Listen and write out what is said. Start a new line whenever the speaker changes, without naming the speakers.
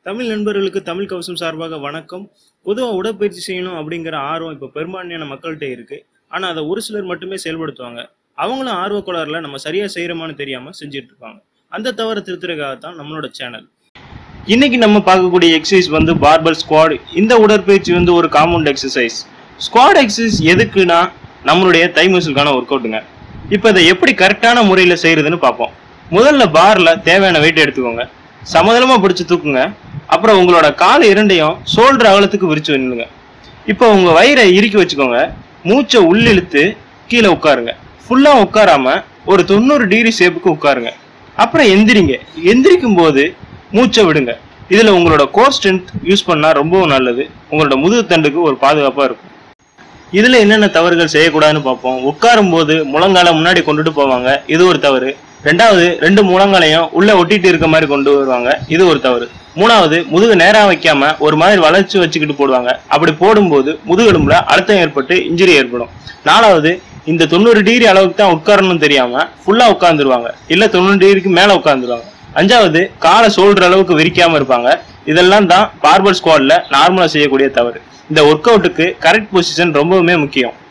தமிழ் நண்பர்களுக்கு தமிழ் கவசம் சார்பாக வணக்கம். பொதுவாக உடற்பயிற்சி செய்யணும் அப்படிங்கிற ஆர்வம் இப்போ பெரும்பான்மையான மக்கள்கிட்ட இருக்கு. ஆனால் அதை ஒரு சிலர் மட்டுமே செயல்படுத்துவாங்க. அவங்களும் ஆர்வக்கோளாறுல நம்ம சரியா செய்யறோமான்னு தெரியாம செஞ்சுட்டு இருப்பாங்க. அந்த தவறை திருத்துறதுக்காகத்தான் நம்மளோட சேனல். இன்னைக்கு நம்ம பார்க்கக்கூடிய எக்ஸசைஸ் வந்து பார்பல் ஸ்குவாட். இந்த உடற்பயிற்சி வந்து ஒரு காம்பவுண்ட் எக்ஸசைஸ். ஸ்குவாட் எக்ஸசைஸ் எதுக்குன்னா நம்மளுடைய தை மசிலுக்கான ஒர்க் அவுட்டுங்க. இப்போ இதை எப்படி கரெக்டான முறையில் செய்யறதுன்னு பார்ப்போம். முதல்ல பார்ல தேவையான வெயிட் எடுத்துக்கோங்க. சமதளமா பிடிச்சு தூக்குங்க. அப்புறம் உங்களோட கால் இரண்டையும் ஷோல்டர் அகலத்துக்கு விரிச்சு நின்னுங்க. இப்போ உங்க வயிறை இறுக்கி வச்சுக்கோங்க. மூச்சை உள்ளிழுத்து கீழே உட்காருங்க. ஃபுல்லா உட்காராம ஒரு 90 டிகிரி ஷேப்புக்கு உட்காருங்க. அப்புறம் எந்திரிங்க. எந்திரிக்கும் போது மூச்சை விடுங்க. இதுல உங்களோட கோர் ஸ்ட்ரென்த் யூஸ் பண்ணா ரொம்பவும் நல்லது. உங்களோட முதுகு தண்டுக்கு ஒரு பாதுகாப்பா இருக்கும். இதுல என்னென்ன தவறுகள் செய்யக்கூடாதுன்னு பார்ப்போம். உட்காரும் போது முழங்கால முன்னாடி கொண்டுட்டு போவாங்க, இது ஒரு தவறு. ரெண்டாவது, 2 முழங்காலையும் உள்ள ஒட்டிட்டு இருக்க மாதிரி கொண்டு வருவாங்க, இது ஒரு தவறு. மூணாவது, முதுகு நேரா வைக்காம ஒரு மாதிரி வளைச்சு வச்சுக்கிட்டு போடுவாங்க. அப்படி போடும்போது முதுகெலும்புல அழுத்தம் ஏற்பட்டு இன்ஜுரி ஏற்படும். நாலாவது, இந்த 90 டிகிரி அளவுக்கு தான் உட்காரணும்னு தெரியாம ஃபுல்லா உட்கார்ந்துருவாங்க, இல்ல 90 டிகிரிக்கு மேல உட்கார்ந்துருவாங்க. அஞ்சாவது, காலை ஷோல்டர் அளவுக்கு விரிக்காம இருப்பாங்க. இதெல்லாம் தான் பார்பல் ஸ்குவாட்ல நார்மலா செய்யக்கூடிய தவறு. இந்த ஒர்க் அவுட்டுக்கு கரெக்ட் பொசிஷன் ரொம்பவுமே முக்கியம்.